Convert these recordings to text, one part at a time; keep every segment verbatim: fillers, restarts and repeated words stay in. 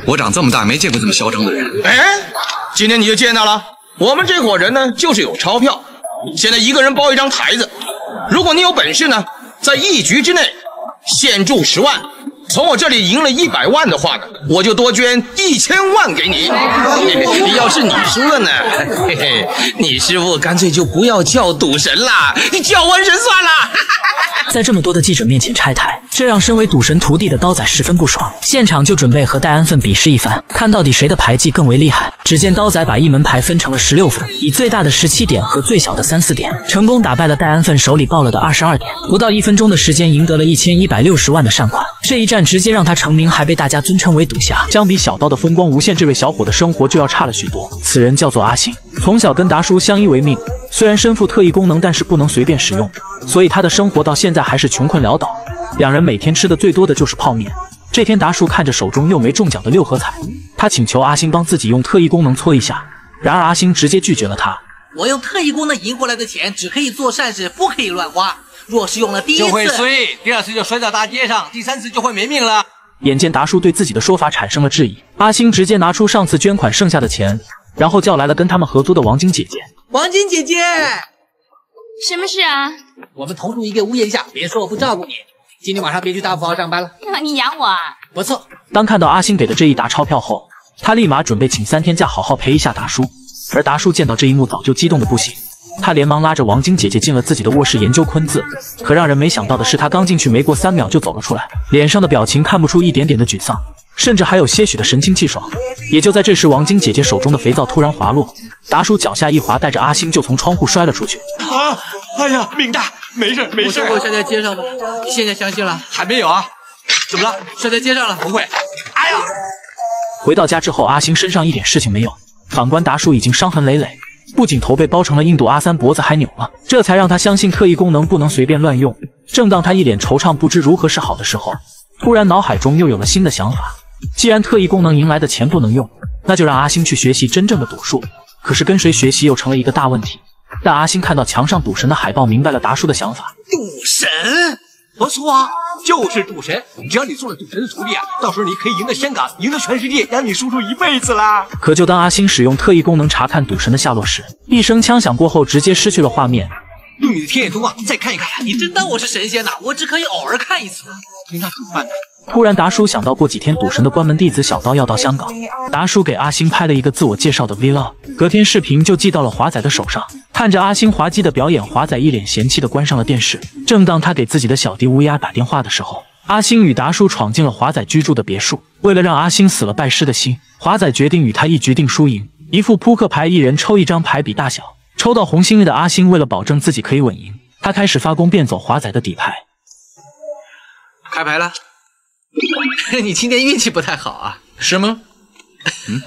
我长这么大没见过这么嚣张的人。 哎，今天你就见到了。我们这伙人呢，就是有钞票。现在一个人包一张台子，如果你有本事呢，在一局之内现注十万。 从我这里赢了一百万的话呢，我就多捐一千万给你。要是你输了呢，嘿嘿，你师傅干脆就不要叫赌神啦，你叫瘟神算了。 在这么多的记者面前拆台，这让身为赌神徒弟的刀仔十分不爽，现场就准备和戴安分比试一番，看到底谁的牌技更为厉害。只见刀仔把一门牌分成了十六份，以最大的十七点和最小的三四点，成功打败了戴安分手里爆了的二十二点，不到一分钟的时间赢得了一千一百六十万的善款。这一战直接让他成名，还被大家尊称为赌侠。相比小刀的风光无限，这位小伙的生活就要差了许多。此人叫做阿星，从小跟达叔相依为命，虽然身负特异功能，但是不能随便使用，所以他的生活到现在还是穷困潦倒。两人每天吃的最多的就是泡面。这天达叔看着手中又没中奖的六合彩，他请求阿星帮自己用特异功能搓一下，然而阿星直接拒绝了他。 我用特异功能赢回来的钱只可以做善事，不可以乱花。若是用了第一次就会衰，第二次就摔到大街上，第三次就会没命了。 眼见达叔对自己的说法产生了质疑，阿星直接拿出上次捐款剩下的钱，然后叫来了跟他们合租的王晶姐姐。 王晶姐姐， 什么事啊？ 我们同住一个屋檐下，别说我不照顾你。今天晚上别去大富豪上班了。 你养我啊？ 不错。 当看到阿星给的这一沓钞票后，他立马准备请三天假，好好陪一下达叔。而达叔见到这一幕，早就激动的不行。他连忙拉着王晶姐姐进了自己的卧室研究昆字，可让人没想到的是，他刚进去没过三秒就走了出来，脸上的表情看不出一点点的沮丧，甚至还有些许的神清气爽。也就在这时，王晶姐姐手中的肥皂突然滑落，达叔脚下一滑，带着阿星就从窗户摔了出去。 啊！哎呀，命大，没事没事。 我说我摔在街上了，你现在相信了？ 还没有啊？怎么了？ 摔在街上了？ 不会。哎呀！ 回到家之后，阿星身上一点事情没有，反观达叔已经伤痕累累。不仅头被包成了印度阿三，脖子还扭了，这才让他相信特异功能不能随便乱用。正当他一脸惆怅不知如何是好的时候，突然脑海中又有了新的想法。既然特异功能赢来的钱不能用，那就让阿星去学习真正的赌术。可是跟谁学习又成了一个大问题。但阿星看到墙上赌神的海报，明白了达叔的想法。 赌神不错啊，就是赌神。只要你做了赌神的徒弟啊，到时候你可以赢得香港，赢得全世界，养你叔叔一辈子啦。 可就当阿星使用特异功能查看赌神的下落时，一声枪响过后，直接失去了画面。 用你的天眼通啊，再看一看。 你真当我是神仙呐？我只可以偶尔看一次。 那怎么办呢？ 突然，达叔想到过几天赌神的关门弟子小刀要到香港，达叔给阿星拍了一个自我介绍的 vlog， 隔天视频就寄到了华仔的手上。看着阿星滑稽的表演，华仔一脸嫌弃的关上了电视。正当他给自己的小弟乌鸦打电话的时候，阿星与达叔闯进了华仔居住的别墅。为了让阿星死了拜师的心，华仔决定与他一局定输赢，一副扑克牌，一人抽一张牌比大小。抽到红心的阿星为了保证自己可以稳赢，他开始发功变走华仔的底牌。 开牌了。 你今天运气不太好啊？ 是吗？嗯，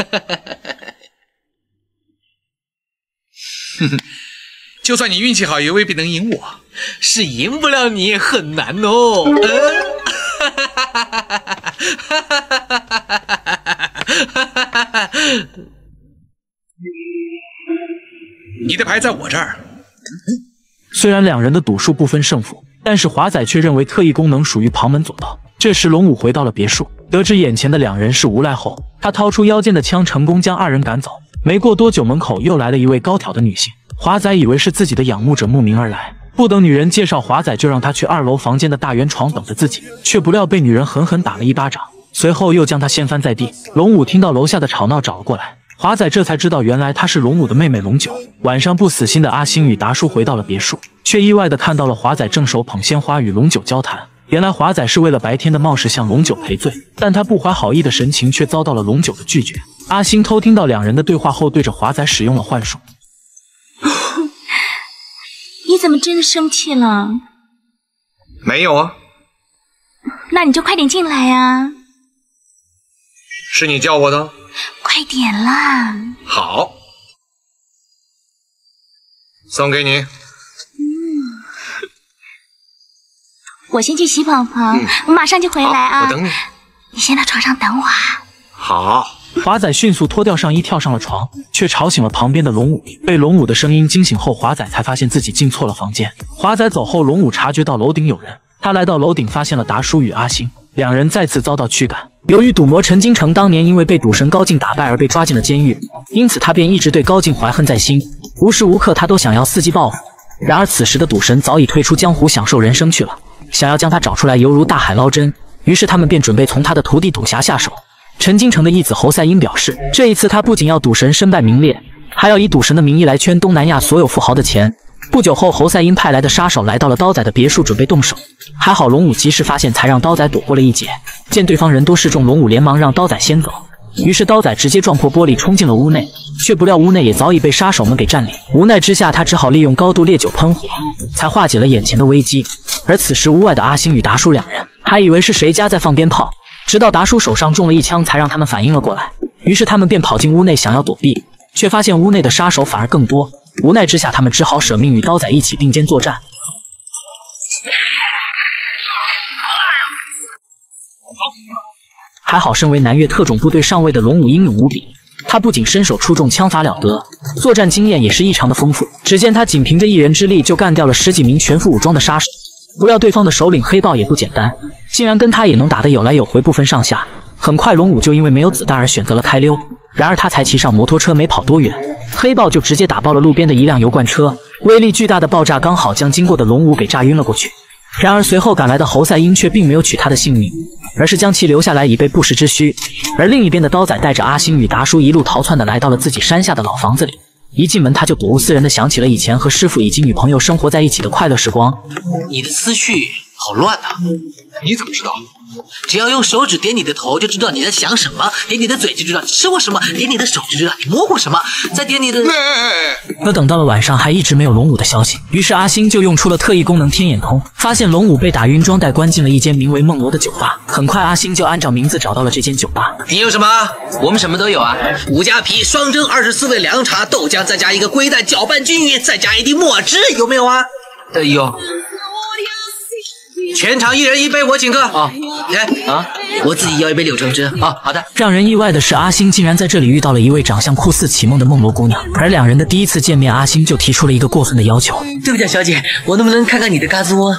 就算你运气好，也未必能赢我。 是赢不了你，很难哦。嗯、 你的牌在我这儿。 虽然两人的赌术不分胜负，但是华仔却认为特异功能属于旁门左道。这时龙武回到了别墅，得知眼前的两人是无赖后，他掏出腰间的枪，成功将二人赶走。没过多久，门口又来了一位高挑的女性。华仔以为是自己的仰慕者慕名而来，不等女人介绍华仔，就让他去二楼房间的大圆床等着自己，却不料被女人狠狠打了一巴掌，随后又将他掀翻在地。龙武听到楼下的吵闹找了过来，华仔这才知道原来她是龙武的妹妹龙九。晚上不死心的阿星与达叔回到了别墅，却意外的看到了华仔正手捧鲜花与龙九交谈。原来华仔是为了白天的冒失向龙九赔罪，但他不怀好意的神情却遭到了龙九的拒绝。阿星偷听到两人的对话后，对着华仔使用了幻术。 你怎么真的生气了？ 没有啊。 那你就快点进来啊！ 是你叫我的？ 快点啦！ 好，送给你。 我先去洗澡房，嗯、我马上就回来啊！ 我等你。 你先到床上等我啊。 好。 华仔迅速脱掉上衣，跳上了床，却吵醒了旁边的龙武。被龙武的声音惊醒后，华仔才发现自己进错了房间。华仔走后，龙武察觉到楼顶有人，他来到楼顶，发现了达叔与阿星，两人再次遭到驱赶。 由于赌魔陈金城当年因为被赌神高进打败而被抓进了监狱，因此他便一直对高进怀恨在心，无时无刻他都想要伺机报复。然而此时的赌神早已退出江湖享受人生去了，想要将他找出来犹如大海捞针。于是他们便准备从他的徒弟赌侠下手。陈金城的义子侯赛因表示，这一次他不仅要赌神身败名裂，还要以赌神的名义来圈东南亚所有富豪的钱。不久后，侯赛因派来的杀手来到了刀仔的别墅，准备动手。还好龙武及时发现，才让刀仔躲过了一劫。见对方人多势众，龙武连忙让刀仔先走。于是刀仔直接撞破玻璃冲进了屋内，却不料屋内也早已被杀手们给占领。无奈之下，他只好利用高度烈酒喷火，才化解了眼前的危机。而此时屋外的阿星与达叔两人还以为是谁家在放鞭炮，直到达叔手上中了一枪，才让他们反应了过来。于是他们便跑进屋内想要躲避，却发现屋内的杀手反而更多。无奈之下，他们只好舍命与刀仔一起并肩作战。还好身为南越特种部队上尉的龙武英勇无比，他不仅身手出众，枪法了得，作战经验也是异常的丰富。只见他仅凭着一人之力就干掉了十几名全副武装的杀手。不料对方的首领黑豹也不简单，竟然跟他也能打得有来有回，不分上下。很快龙武就因为没有子弹而选择了开溜，然而他才骑上摩托车没跑多远，黑豹就直接打爆了路边的一辆油罐车，威力巨大的爆炸刚好将经过的龙武给炸晕了过去。然而随后赶来的侯赛因却并没有取他的性命，而是将其留下来以备不时之需。而另一边的刀仔带着阿星与达叔一路逃窜的来到了自己山下的老房子里，一进门他就睹物思人的想起了以前和师傅以及女朋友生活在一起的快乐时光。 你的思绪好乱啊！ 你怎么知道？ 只要用手指点你的头，就知道你在想什么；点你的嘴，就知道你吃过什么；点你的手，就知道你摸过什么；再点你的…… 可等到了晚上，还一直没有龙武的消息。于是阿星就用出了特异功能天眼通，发现龙武被打晕，装袋关进了一间名为梦罗的酒吧。很快，阿星就按照名字找到了这间酒吧。 你有什么？我们什么都有啊！五加皮双蒸二十四味凉茶，豆浆再加一个龟蛋，搅拌均匀，再加一滴墨汁，有没有啊？ 呃，有。 全场一人一杯，我请客。 啊， 来啊， 我自己要一杯柳橙汁。 啊，好的。 让人意外的是，阿星竟然在这里遇到了一位长相酷似启梦的梦罗姑娘。而两人的第一次见面，阿星就提出了一个过分的要求： 对不起，小姐，我能不能看看你的嘎吱窝？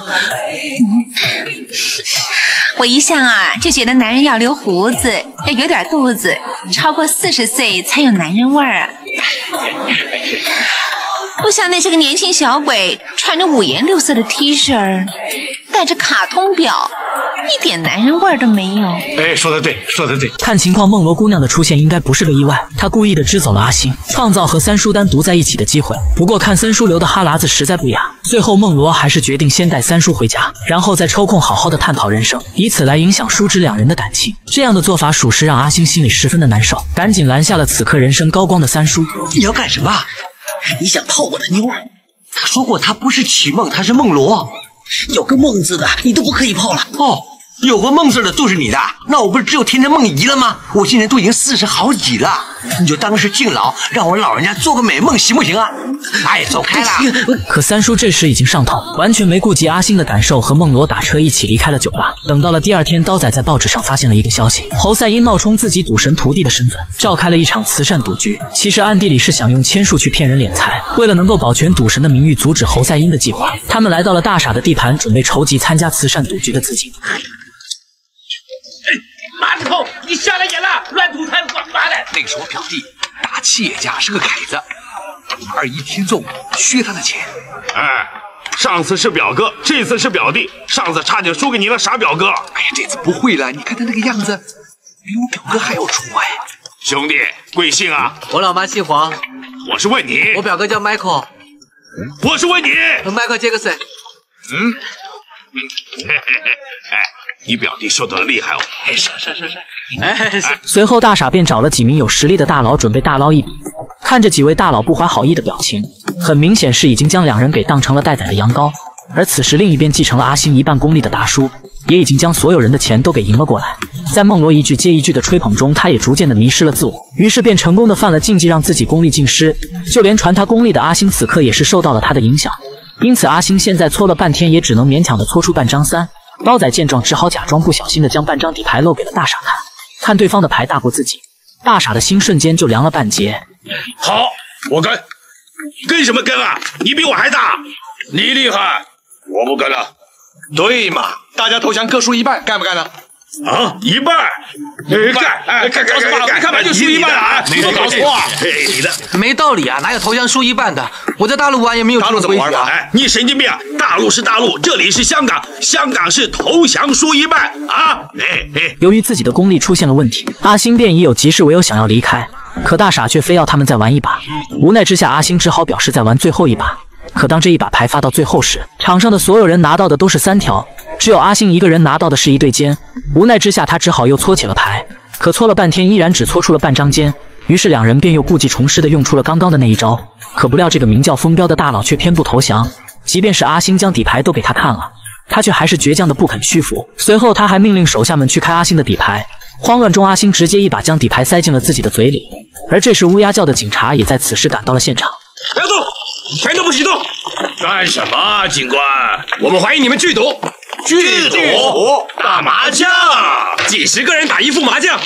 我一向啊就觉得男人要留胡子，要有点肚子，超过四十岁才有男人味儿啊。不像那些个年轻小鬼，穿着五颜六色的 T 恤，带着卡通表，一点男人味儿都没有。 哎，说得对，说得对。 看情况，梦罗姑娘的出现应该不是个意外，她故意的支走了阿星，创造和三叔单独在一起的机会。不过看三叔流的哈喇子实在不雅，最后梦罗还是决定先带三叔回家，然后再抽空好好的探讨人生，以此来影响叔侄两人的感情。这样的做法属实让阿星心里十分的难受，赶紧拦下了此刻人生高光的三叔。 你要干什么？ 你想泡我的妞？ 他说过他不是启梦，他是梦罗。 有个梦字的你都不可以泡了。 哦，有个梦字的就是你的，那我不是只有天天梦遗了吗？我今年都已经四十好几了，你就当是敬老，让我老人家做个美梦行不行啊？哎，走开啦！ 可三叔这时已经上头，完全没顾及阿星的感受，和梦罗打车一起离开了酒吧。等到了第二天，刀仔在报纸上发现了一个消息：侯赛因冒充自己赌神徒弟的身份，召开了一场慈善赌局。其实暗地里是想用签术去骗人敛财。为了能够保全赌神的名誉，阻止侯赛因的计划，他们来到了大傻的地盘，准备筹集参加慈善赌局的资金。 马子扣，你瞎了眼了，乱吐痰，王八蛋！ 那个是我表弟，大企业家，是个凯子。二姨听中，削他的钱。 哎，上次是表哥，这次是表弟，上次差点输给你了，傻表哥。 哎呀，这次不会了，你看他那个样子，比我表哥还要出哎。 兄弟，贵姓啊？ 我老妈姓黄。 我是问你。 我表哥叫 Michael。 我是问你。 Michael Jackson。 嗯。嘿嘿嘿，哎，你表弟秀得厉害哦。 是是是是。哎，是。 随后大傻便找了几名有实力的大佬，准备大捞一笔。看着几位大佬不怀好意的表情，很明显是已经将两人给当成了待宰的羊羔。而此时另一边继承了阿星一半功力的达叔，也已经将所有人的钱都给赢了过来。在梦罗一句接一句的吹捧中，他也逐渐的迷失了自我，于是便成功的犯了禁忌，让自己功力尽失。就连传他功力的阿星此刻也是受到了他的影响，因此阿星现在搓了半天也只能勉强的搓出半张三。刀仔见状只好假装不小心的将半张底牌露给了大傻看，看对方的牌大过自己，大傻的心瞬间就凉了半截。 好，我跟，跟什么跟啊？你比我还大，你厉害，我不跟了。 对嘛，大家投降各输一半，干不干呢？ 啊，一半。哎，干，哎，干干干干， 看完就输一半啊！你没搞错啊？ 哎，你的没道理啊，哪有投降输一半的？我在大陆玩也没有这种规矩啊。 哎，你神经病啊！大陆是大陆，这里是香港，香港是投降输一半啊！哎哎， 由于自己的功力出现了问题，阿星便已有急事，唯有想要离开。可大傻却非要他们再玩一把，无奈之下，阿星只好表示再玩最后一把。可当这一把牌发到最后时，场上的所有人拿到的都是三条，只有阿星一个人拿到的是一对尖。无奈之下，他只好又搓起了牌，可搓了半天依然只搓出了半张尖。于是两人便又故技重施的用出了刚刚的那一招。可不料这个名叫风彪的大佬却偏不投降，即便是阿星将底牌都给他看了，他却还是倔强的不肯屈服。随后他还命令手下们去开阿星的底牌。慌乱中，阿星直接一把将底牌塞进了自己的嘴里。而这时乌鸦叫的警察也在此时赶到了现场。 不要动，全都不许动！干什么，警官？我们怀疑你们剧赌。剧赌？打麻将？几十个人打一副麻将？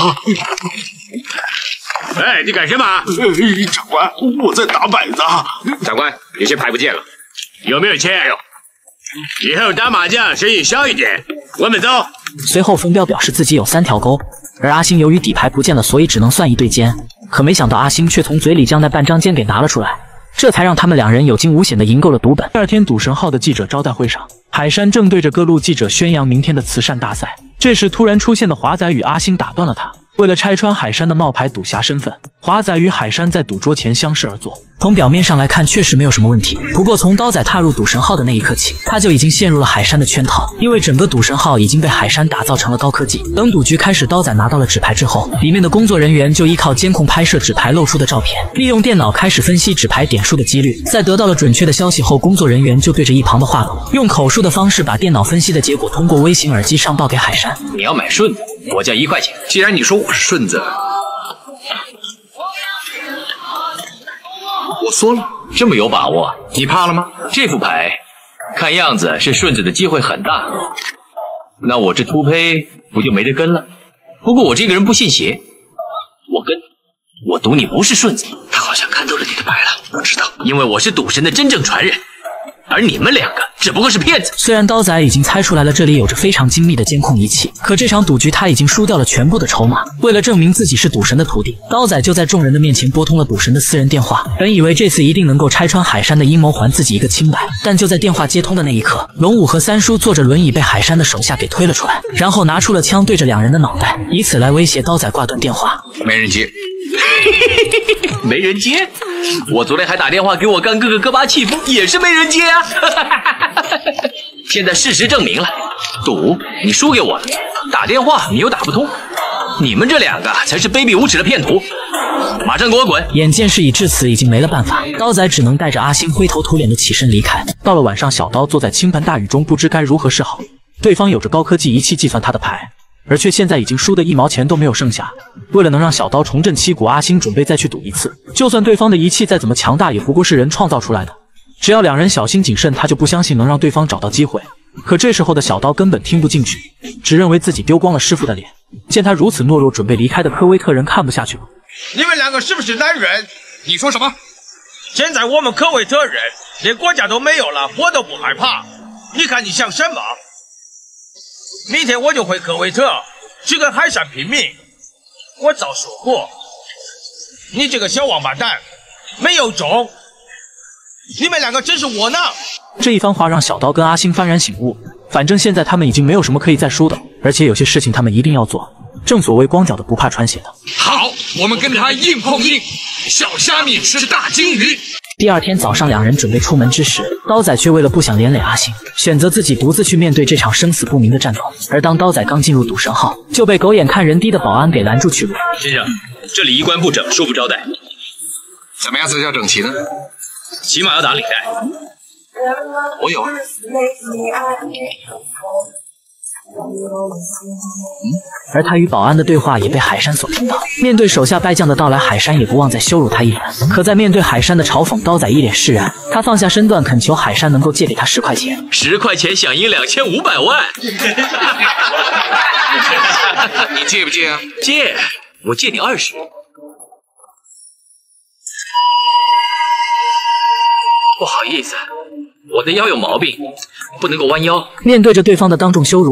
哎，你干什么？ 长官，我在打摆子。 长官，有些牌不见了，有没有钱？以后打麻将生意小一点。我们走。 随后风彪表示自己有三条钩，而阿星由于底牌不见了，所以只能算一对尖。可没想到阿星却从嘴里将那半张尖给拿了出来，这才让他们两人有惊无险的赢够了赌本。第二天，赌神号的记者招待会上，海山正对着各路记者宣扬明天的慈善大赛。这时，突然出现的华仔与阿星打断了他。为了拆穿海山的冒牌赌侠身份，华仔与海山在赌桌前相视而坐。从表面上来看，确实没有什么问题。不过，从刀仔踏入赌神号的那一刻起，他就已经陷入了海山的圈套。因为整个赌神号已经被海山打造成了高科技。等赌局开始，刀仔拿到了纸牌之后，里面的工作人员就依靠监控拍摄纸牌露出的照片，利用电脑开始分析纸牌点数的几率。在得到了准确的消息后，工作人员就对着一旁的话筒，用口述的方式把电脑分析的结果通过微型耳机上报给海山。 你要买顺子，我价一块钱。既然你说我是顺子，我说了，这么有把握，你怕了吗？这副牌，看样子是顺子的机会很大。那我这秃胚不就没得跟了？不过我这个人不信邪，我跟，我赌你不是顺子。他好像看透了你的牌了，我知道，因为我是赌神的真正传人。而你们两个只不过是骗子。 虽然刀仔已经猜出来了这里有着非常精密的监控仪器，可这场赌局他已经输掉了全部的筹码。为了证明自己是赌神的徒弟，刀仔就在众人的面前拨通了赌神的私人电话，本以为这次一定能够拆穿海山的阴谋，还自己一个清白。但就在电话接通的那一刻，龙武和三叔坐着轮椅被海山的手下给推了出来，然后拿出了枪对着两人的脑袋，以此来威胁刀仔挂断电话。 没人接。没人接，我昨天还打电话给我干哥哥戈巴契夫，也是没人接啊。现在事实证明了，赌你输给我了，打电话你又打不通，你们这两个才是卑鄙无耻的骗徒，马上给我滚！ 眼见事已至此，已经没了办法，刀仔只能带着阿星灰头土脸的起身离开。到了晚上，小刀坐在倾盆大雨中，不知该如何是好。对方有着高科技仪器计算他的牌，而却现在已经输得一毛钱都没有剩下。为了能让小刀重振旗鼓，阿星准备再去赌一次。就算对方的仪器再怎么强大，也不过是人创造出来的。只要两人小心谨慎，他就不相信能让对方找到机会。可这时候的小刀根本听不进去，只认为自己丢光了师傅的脸。见他如此懦弱，准备离开的科威特人看不下去了。 你们两个是不是男人？你说什么？现在我们科威特人连国家都没有了，我都不害怕。你看你像什么？明天我就回科威特，去跟海山拼命。我早说过，你这个小王八蛋，没有种！你们两个真是窝囊！ 这一番话让小刀跟阿星幡然醒悟，反正现在他们已经没有什么可以再输的，而且有些事情他们一定要做。正所谓光脚的不怕穿鞋的。 好，我们跟他硬碰硬，小虾米吃大金鱼。 第二天早上，两人准备出门之时，刀仔却为了不想连累阿星，选择自己独自去面对这场生死不明的战斗。而当刀仔刚进入赌神号，就被狗眼看人低的保安给拦住去路。 先生，这里衣冠不整，恕不招待。怎么样才叫整齐呢？起码要打领带。我有啊。 而他与保安的对话也被海山所听到。面对手下败将的到来，海山也不忘再羞辱他一番。可在面对海山的嘲讽，刀仔一脸释然，他放下身段恳求海山能够借给他十块钱。 十块钱想赢两千五百万，你借不借啊？借，我借你二十。不好意思，我的腰有毛病，不能够弯腰。 面对着对方的当众羞辱，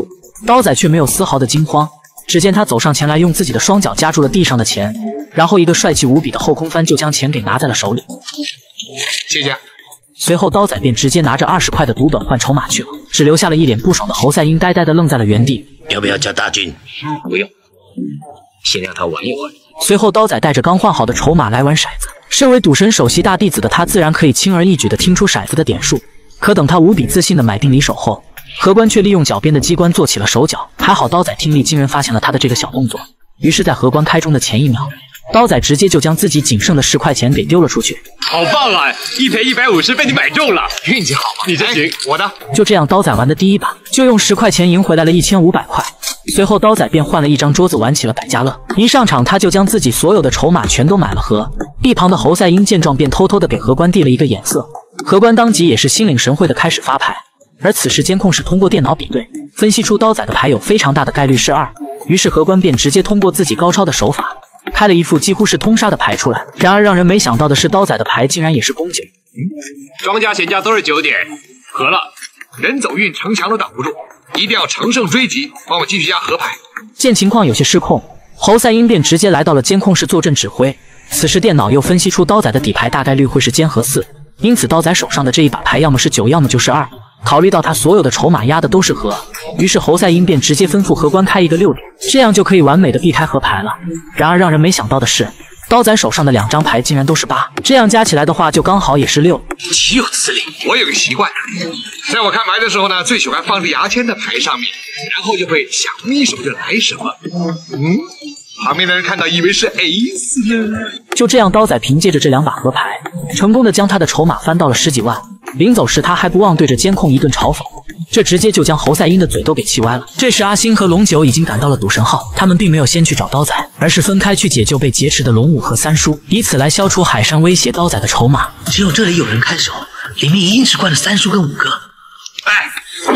刀仔却没有丝毫的惊慌。只见他走上前来，用自己的双脚夹住了地上的钱，然后一个帅气无比的后空翻就将钱给拿在了手里。 谢谢。 随后刀仔便直接拿着二十块的赌本换筹码去了，只留下了一脸不爽的侯赛因呆呆的愣在了原地。 要不要叫大军？ 不用，先让他玩一玩。 随后刀仔带着刚换好的筹码来玩骰子。身为赌神首席大弟子的他，自然可以轻而易举地听出骰子的点数。可等他无比自信地买定离手后，荷官却利用脚边的机关做起了手脚。还好刀仔听力惊人，发现了他的这个小动作。于是，在荷官开中的前一秒，刀仔直接就将自己仅剩的十块钱给丢了出去。 好棒啊！一赔一百五十被你买中了， 运气好嘛！ 你真行， 我的。 就这样，刀仔玩的第一把就用十块钱赢回来了一千五百块。随后，刀仔便换了一张桌子玩起了百家乐。一上场，他就将自己所有的筹码全都买了和。一旁的侯赛因见状，便偷偷的给荷官递了一个眼色。荷官当即也是心领神会的开始发牌。而此时监控室通过电脑比对，分析出刀仔的牌有非常大的概率是二。于是荷官便直接通过自己高超的手法，开了一副几乎是通杀的牌出来。然而让人没想到的是，刀仔的牌竟然也是公九。 庄家闲家都是九点，合了，人走运城墙都挡不住，一定要乘胜追击，帮我继续压河牌。 见情况有些失控，侯赛因便直接来到了监控室坐镇指挥。此时电脑又分析出刀仔的底牌大概率会是尖和四，因此刀仔手上的这一把牌要么是九，要么就是二。考虑到他所有的筹码压的都是和，于是侯赛因便直接吩咐荷官开一个六点，这样就可以完美的避开河牌了。然而让人没想到的是，刀仔手上的两张牌竟然都是八，这样加起来的话就刚好也是六。 岂有此理！我有个习惯，在我看牌的时候呢，最喜欢放着牙签在牌上面，然后就会想一手就来什么。嗯，旁边的人看到以为是 ace 呢。 就这样，刀仔凭借着这两把河牌，成功的将他的筹码翻到了十几万。临走时，他还不忘对着监控一顿嘲讽，这直接就将侯赛因的嘴都给气歪了。这时，阿星和龙九已经赶到了赌神号，他们并没有先去找刀仔，而是分开去解救被劫持的龙五和三叔，以此来消除海山威胁刀仔的筹码。 只有这里有人看守，里面一定是关着三叔跟五哥。哎！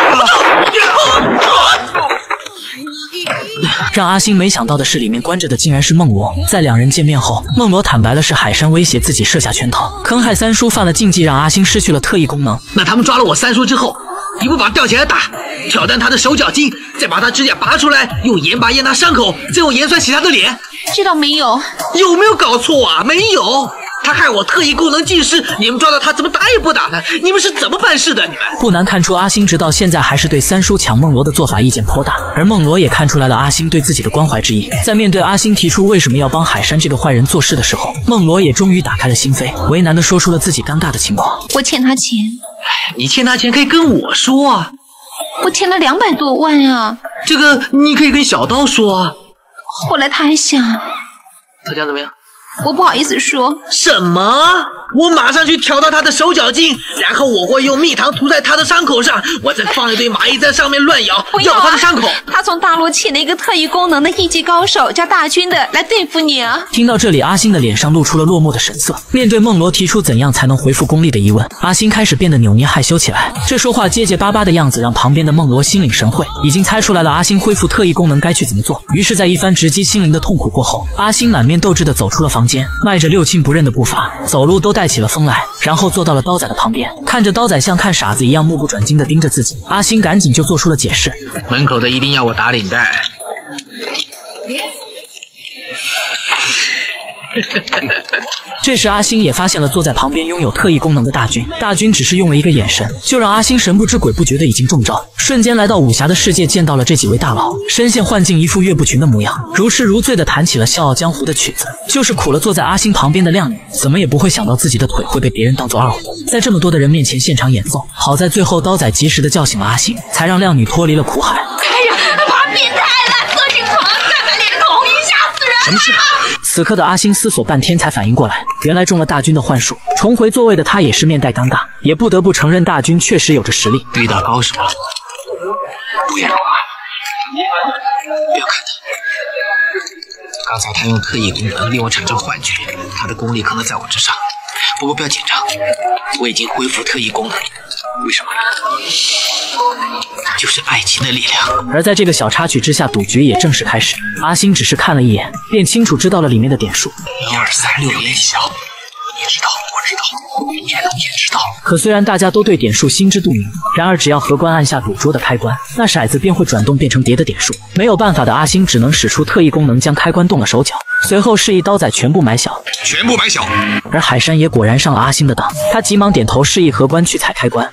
让阿星没想到的是，里面关着的竟然是梦罗。在两人见面后，梦罗坦白了是海山威胁自己设下圈套，坑害三叔犯了禁忌，让阿星失去了特异功能。 那他们抓了我三叔之后，一步把他吊起来打，挑断他的手脚筋，再把他指甲拔出来，用盐巴腌他伤口，再用盐酸洗他的脸， 知道没有？ 有没有搞错啊？没有。他害我特异功能尽失，你们抓到他怎么打也不打他？你们是怎么办事的？你们不难看出，阿星直到现在还是对三叔抢梦罗的做法意见颇大，而梦罗也看出来了阿星对自己的关怀之意。在面对阿星提出为什么要帮海山这个坏人做事的时候，梦罗也终于打开了心扉，为难的说出了自己尴尬的情况。 我欠他钱。 你欠他钱可以跟我说啊。 我欠了两百多万啊。 这个你可以跟小刀说啊。 后来他还想， 他讲怎么样？ 我不好意思说。 什么？我马上去挑到他的手脚筋，然后我会用蜜糖涂在他的伤口上，我再放一堆蚂蚁在上面乱咬， 不要咬他的伤口。 他从大陆请了一个特异功能的一级高手叫大军的来对付你啊！ 听到这里，阿星的脸上露出了落寞的神色。面对梦罗提出怎样才能回复功力的疑问，阿星开始变得扭捏害羞起来。这说话结结巴巴的样子让旁边的梦罗心领神会，已经猜出来了阿星恢复特异功能该去怎么做。于是，在一番直击心灵的痛苦过后，阿星满面斗志地走出了房间，迈着六亲不认的步伐，走路都带起了风来。然后坐到了刀仔的旁边，看着刀仔像看傻子一样目不转睛地盯着自己，阿星赶紧就做出了解释。 门口的一定要我打领带。 这时阿星也发现了坐在旁边拥有特异功能的大军，大军只是用了一个眼神，就让阿星神不知鬼不觉的已经中招，瞬间来到武侠的世界，见到了这几位大佬，身陷幻境，一副岳不群的模样，如痴如醉的弹起了笑傲江湖的曲子。就是苦了坐在阿星旁边的靓女，怎么也不会想到自己的腿会被别人当作二胡，在这么多的人面前现场演奏。好在最后刀仔及时的叫醒了阿星，才让靓女脱离了苦海。 哎呀，他变态了，色情狂，大白脸孔，一吓死人了！ 什么事？此刻的阿星思索半天才反应过来，原来中了大军的幻术。重回座位的他也是面带尴尬，也不得不承认大军确实有着实力。 遇到高手了，不要啊！不要看他，刚才他用特异功能令我产生幻觉，他的功力可能在我之上。不过不要紧张，我已经恢复特异功能。为什么？就是爱情的力量。 而在这个小插曲之下，赌局也正式开始。阿星只是看了一眼，便清楚知道了里面的点数。 一二三六连小， 也知道，我知道，叶龙也知道。 可虽然大家都对点数心知肚明，然而只要荷官按下赌桌的开关，那骰子便会转动变成叠的点数。没有办法的阿星只能使出特异功能将开关动了手脚，随后示意刀仔全部买小， 全部买小。 而海山也果然上了阿星的当，他急忙点头示意荷官去踩开关。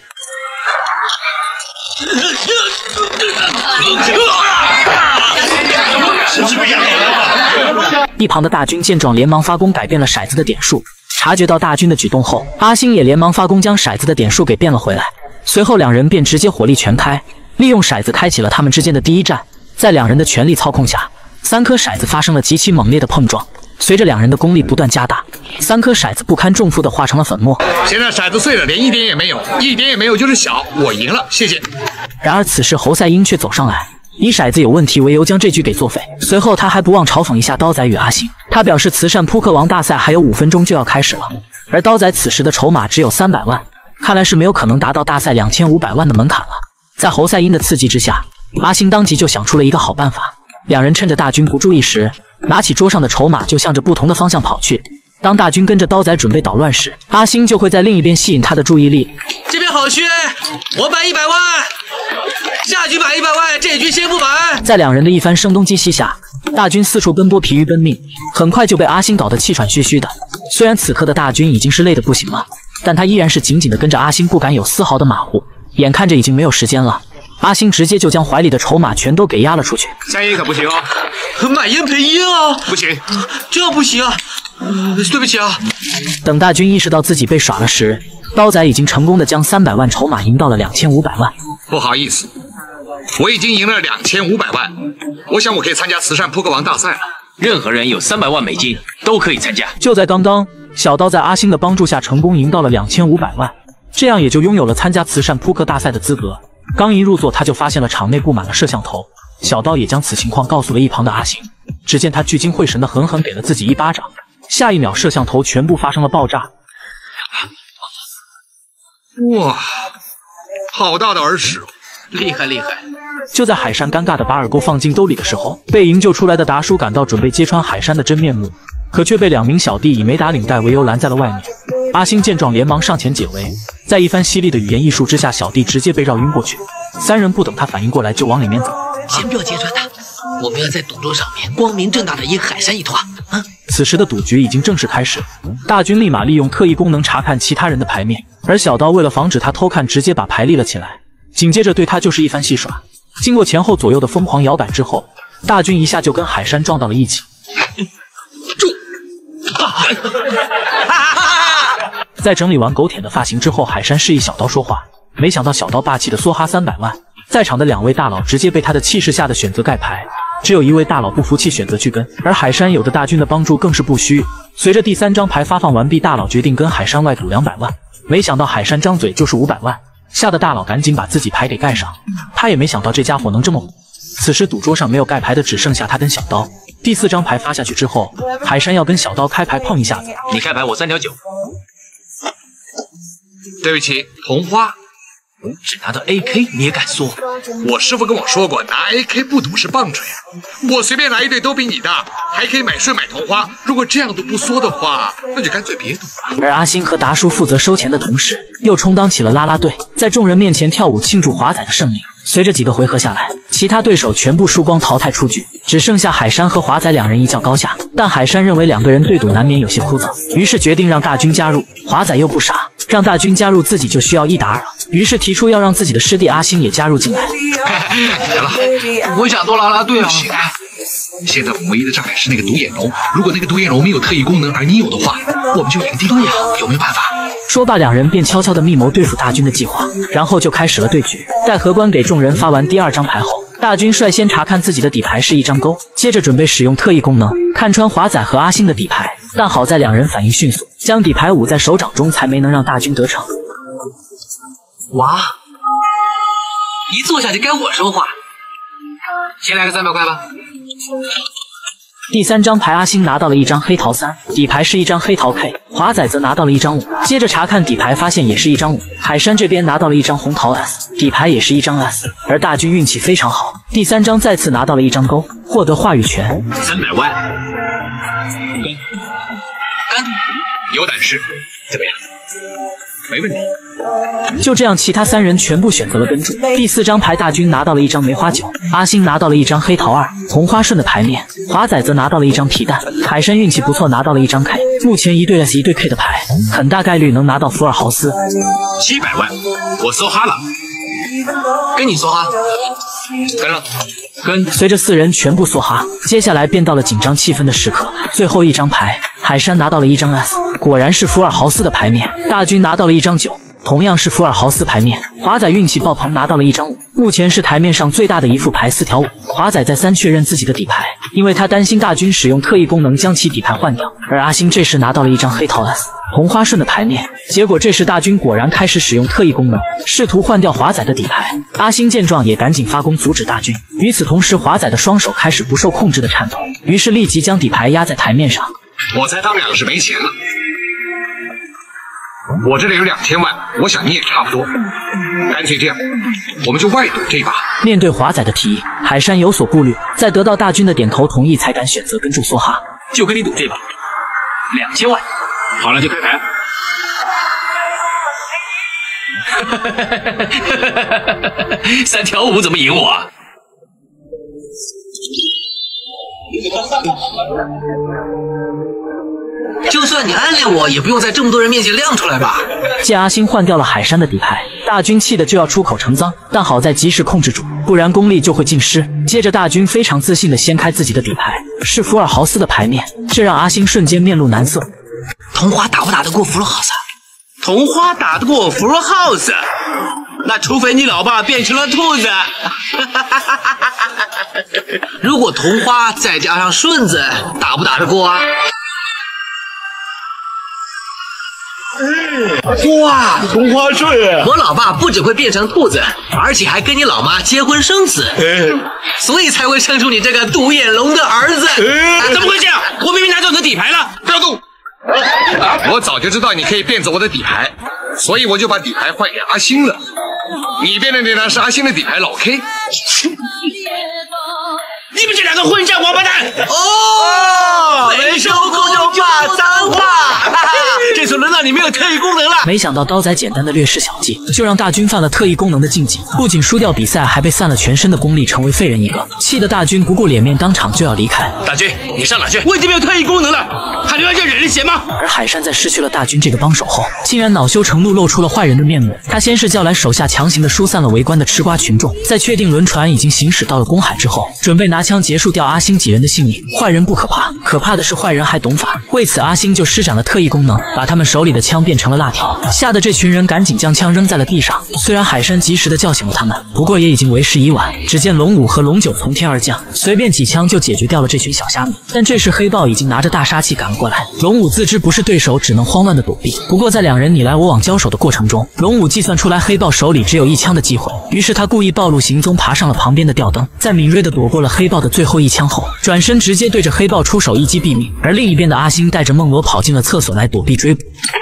一旁的大军见状，连忙发功改变了骰子的点数。察觉到大军的举动后，阿星也连忙发功将骰子的点数给变了回来。随后两人便直接火力全开，利用骰子开启了他们之间的第一战。在两人的全力操控下，三颗骰子发生了极其猛烈的碰撞。随着两人的功力不断加大，三颗骰子不堪重负的化成了粉末。 现在骰子碎了，连一点也没有，一点也没有就是小，我赢了，谢谢。 然而此时侯赛因却走上来，以骰子有问题为由将这局给作废。随后他还不忘嘲讽一下刀仔与阿星，他表示慈善扑克王大赛还有五分钟就要开始了，而刀仔此时的筹码只有三百万，看来是没有可能达到大赛两千五百万的门槛了。在侯赛因的刺激之下，阿星当即就想出了一个好办法，两人趁着大军不注意时，拿起桌上的筹码就向着不同的方向跑去。当大军跟着刀仔准备捣乱时，阿星就会在另一边吸引他的注意力。 这边好靴，我买一百万，下局买一百万，这局先不买。 在两人的一番声东击西下，大军四处奔波，疲于奔命，很快就被阿星搞得气喘吁吁的。虽然此刻的大军已经是累得不行了，但他依然是紧紧地跟着阿星，不敢有丝毫的马虎。眼看着已经没有时间了，阿星直接就将怀里的筹码全都给压了出去。 三爷可不行哦， 买烟赔烟啊！ 不行， 这样不行啊！呃、对不起啊！ 等大军意识到自己被耍了时，刀仔已经成功的将三百万筹码赢到了两千五百万。 不好意思，我已经赢了两千五百万，我想我可以参加慈善扑克王大赛了。 任何人有三百万美金都可以参加。 就在刚刚，小刀在阿星的帮助下成功赢到了两千五百万，这样也就拥有了参加慈善扑克大赛的资格。刚一入座，他就发现了场内布满了摄像头，小刀也将此情况告诉了一旁的阿星。只见他聚精会神的狠狠给了自己一巴掌，下一秒摄像头全部发生了爆炸。 哇，好大的耳屎！ 厉害厉害！ 就在海山尴尬的把耳钩放进兜里的时候，被营救出来的达叔赶到，准备揭穿海山的真面目，可却被两名小弟以没打领带为由拦在了外面。阿星见状，连忙上前解围，在一番犀利的语言艺术之下，小弟直接被绕晕过去。三人不等他反应过来，就往里面走。 先不要揭穿他，我们要在赌桌上面光明正大的赢海山一团。啊！ 此时的赌局已经正式开始，大军立马利用特异功能查看其他人的牌面，而小刀为了防止他偷看，直接把牌立了起来，紧接着对他就是一番戏耍。经过前后左右的疯狂摇摆之后，大军一下就跟海山撞到了一起。 住！ 在整理完狗舔的发型之后，海山示意小刀说话，没想到小刀霸气的梭哈三百万，在场的两位大佬直接被他的气势吓得选择盖牌，只有一位大佬不服气选择去跟，而海山有着大军的帮助更是不虚。随着第三张牌发放完毕，大佬决定跟海山外赌两百万，没想到海山张嘴就是五百万，吓得大佬赶紧把自己牌给盖上，他也没想到这家伙能这么武。此时赌桌上没有盖牌的只剩下他跟小刀。第四张牌发下去之后，海山要跟小刀开牌碰一下子， 你开牌我三条九。 对不起，同花。 只拿到 A K 你也敢说？ 我师傅跟我说过，拿 A K 不赌是棒槌啊！我随便来一对都比你大，还可以买顺买同花。如果这样都不说的话，那就干脆别赌了。 而阿星和达叔负责收钱的同时，又充当起了啦啦队，在众人面前跳舞庆祝华仔的胜利。随着几个回合下来，其他对手全部输光淘汰出局，只剩下海山和华仔两人一较高下。但海山认为两个人对赌难免有些枯燥，于是决定让大军加入。华仔又不傻，让大军加入自己就需要一打二了，于是提出要让自己的师弟阿星也加入进来。 来了， 我想做啦啦队啊！ 行啊！现在我们唯一的障碍是那个独眼龙，如果那个独眼龙没有特异功能，而你有的话，我们就赢定了。有没有办法？ 说罢，两人便悄悄地密谋对付大军的计划，然后就开始了对局。待荷官给众人发完第二张牌后，大军率先查看自己的底牌是一张勾，接着准备使用特异功能看穿华仔和阿星的底牌，但好在两人反应迅速，将底牌捂在手掌中，才没能让大军得逞。 哇！一坐下就该我说话，先来个三百块吧。 第三张牌，阿星拿到了一张黑桃三，底牌是一张黑桃 K， 华仔则拿到了一张五。接着查看底牌，发现也是一张五。海山这边拿到了一张红桃 S， 底牌也是一张 S。而大军运气非常好，第三张再次拿到了一张勾，获得话语权。 三百万， 干！ 有胆识，怎么样？没问题。 就这样，其他三人全部选择了跟注。第四张牌，大军拿到了一张梅花九，阿星拿到了一张黑桃二，同花顺的牌面，华仔则拿到了一张皮蛋，海山运气不错，拿到了一张 K。目前一对 S 一对 K 的牌，很大概率能拿到福尔豪斯。 七百万，我梭哈了，跟你梭哈，跟了。 跟随着四人全部梭哈，接下来便到了紧张气氛的时刻。最后一张牌，海山拿到了一张 S， 果然是福尔豪斯的牌面。大军拿到了一张九，同样是福尔豪斯牌面。华仔运气爆棚，拿到了一张五，目前是台面上最大的一副牌，四条五。华仔再三确认自己的底牌，因为他担心大军使用特异功能将其底牌换掉。而阿星这时拿到了一张黑桃 S， 红花顺的牌面。结果这时大军果然开始使用特异功能，试图换掉华仔的底牌。阿星见状也赶紧发功阻止大军。与此同时，华仔的双手开始不受控制的颤抖，于是立即将底牌压在台面上。 我猜他们两个是没钱了。我这里有两千万，我想你也差不多。干脆这样，我们就外赌这一把。 面对华仔的提议，海山有所顾虑，在得到大军的点头同意，才敢选择跟住梭哈。 就跟你赌这把，两千万。 好了，就开牌。 三条五怎么赢我啊？ 就算你暗恋我，也不用在这么多人面前亮出来吧。 见阿星换掉了海山的底牌，大军气得就要出口成脏，但好在及时控制住，不然功力就会尽失。接着大军非常自信地掀开自己的底牌，是福尔豪斯的牌面，这让阿星瞬间面露难色。 同花打不打得过福尔豪斯？ 同花打得过福尔豪斯？那除非你老爸变成了兔子。 如果同花再加上顺子，打不打得过啊？哇， 同花顺！ 我老爸不只会变成兔子，而且还跟你老妈结婚生子，所以才会生出你这个独眼龙的儿子。 怎么会这样？我明明拿走你的底牌了！ 不要动！我早就知道你可以变走我的底牌，所以我就把底牌换给阿星了。你变的那张是阿星的底牌老 K。 你们这两个混账王八蛋！ 哦，没收工就骂脏话， 这次轮到你没有特异功能了。 没想到刀仔简单的略施小计，就让大军犯了特异功能的禁忌，不仅输掉比赛，还被散了全身的功力，成为废人一个。气得大军不顾脸面，当场就要离开。 大军，你上哪去？我已经没有特异功能了，还留下这忍人闲吗？ 而海山在失去了大军这个帮手后，竟然恼羞成怒，露出了坏人的面目。他先是叫来手下强行的疏散了围观的吃瓜群众，在确定轮船已经行驶到了公海之后，准备拿枪结束掉阿星几人的性命。坏人不可怕，可怕的是坏人还懂法。为此，阿星就施展了特异功能，把他们手里的枪变成了辣条，吓得这群人赶紧将枪扔在了地上。虽然海山及时的叫醒了他们，不过也已经为时已晚。只见龙五和龙九从天而降，随便几枪就解决掉了这群小虾米。但这时黑豹已经拿着大杀器赶了过来，龙五自知不是对手，只能慌乱的躲避。不过在两人你来我往交手的过程中，龙五计算出来黑豹手里只有一枪的机会，于是他故意暴露行踪，爬上了旁边的吊灯，在敏锐的躲过了黑豹的最后一枪后，转身直接对着黑豹出手一击毙命。而另一边的阿星带着梦罗跑进了厕所来躲避追捕。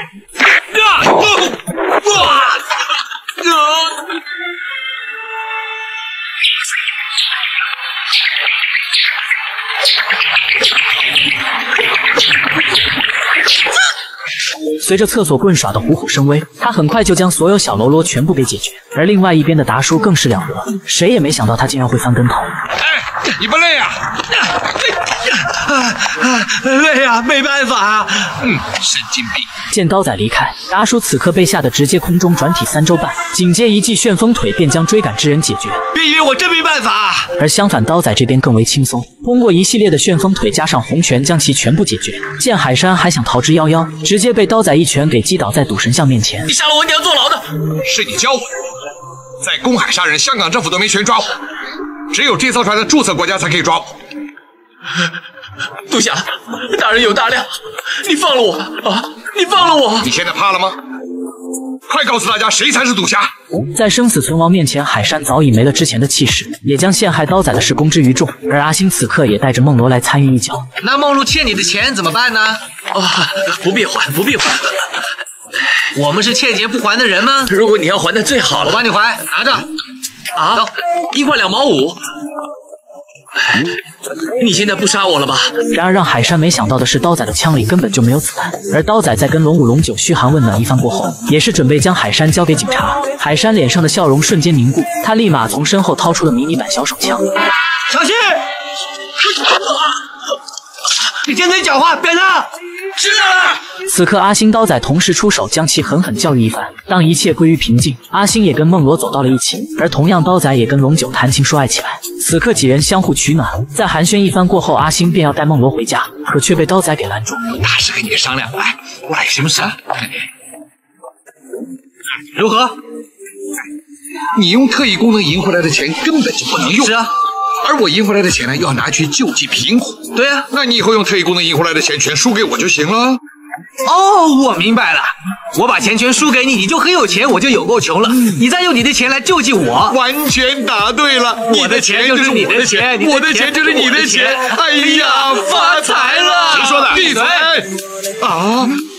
随着厕所棍耍的虎虎生威，他很快就将所有小喽啰全部给解决。而另外一边的达叔更是了得，谁也没想到他竟然会翻跟头。 哎，你不累啊？ 累啊，没办法啊。 嗯，神经病。 见刀仔离开，达叔此刻被吓得直接空中转体三周半，紧接一记旋风腿便将追赶之人解决。 别以为我真没办法。 而相反，刀仔这边更为轻松，通过一系列的旋风腿加上红拳将其全部解决。见海山还想逃之夭夭，直接被刀仔一拳给击倒在赌神像面前。 你杀了我，你要坐牢的。 是你教我的，在公海杀人，香港政府都没权抓我，只有这艘船的注册国家才可以抓我。 杜侠，大人有大量，你放了我啊！你放了我！ 你现在怕了吗？快告诉大家，谁才是赌侠！ 在生死存亡面前，海山早已没了之前的气势，也将陷害刀仔的事公之于众。而阿星此刻也带着梦罗来参与一脚。 那梦露欠你的钱怎么办呢？ 啊，不必还，不必还。 我们是欠钱不还的人吗？ 如果你要还，那最好了。 我帮你还，拿着。 啊，一块两毛五。 你现在不杀我了吧？ 然而让海山没想到的是，刀仔的枪里根本就没有子弹。而刀仔在跟龙五龙九嘘寒问暖一番过后，也是准备将海山交给警察。海山脸上的笑容瞬间凝固，他立马从身后掏出了迷你版小手枪。 小心！你尖嘴狡猾，扁他！知道了。 此刻，阿星、刀仔同时出手，将其狠狠教育一番。当一切归于平静，阿星也跟梦罗走到了一起，而同样，刀仔也跟龙九谈情说爱起来。此刻，几人相互取暖。在寒暄一番过后，阿星便要带梦罗回家，可却被刀仔给拦住。 大事跟你商量，来，过来，什么事？ 如何？ 你用特异功能赢回来的钱根本就不能用。 是啊。 而我赢回来的钱呢，要拿去救济贫苦。 对啊， 那你以后用特异功能赢回来的钱全输给我就行了。 哦，我明白了，我把钱全输给你，你就很有钱，我就有够穷了。嗯、你再用你的钱来救济我， 完全答对了。 我的钱就是你的钱， 我的钱就是你的钱。哎呀，发财了！ 谁说的？ 闭嘴！啊！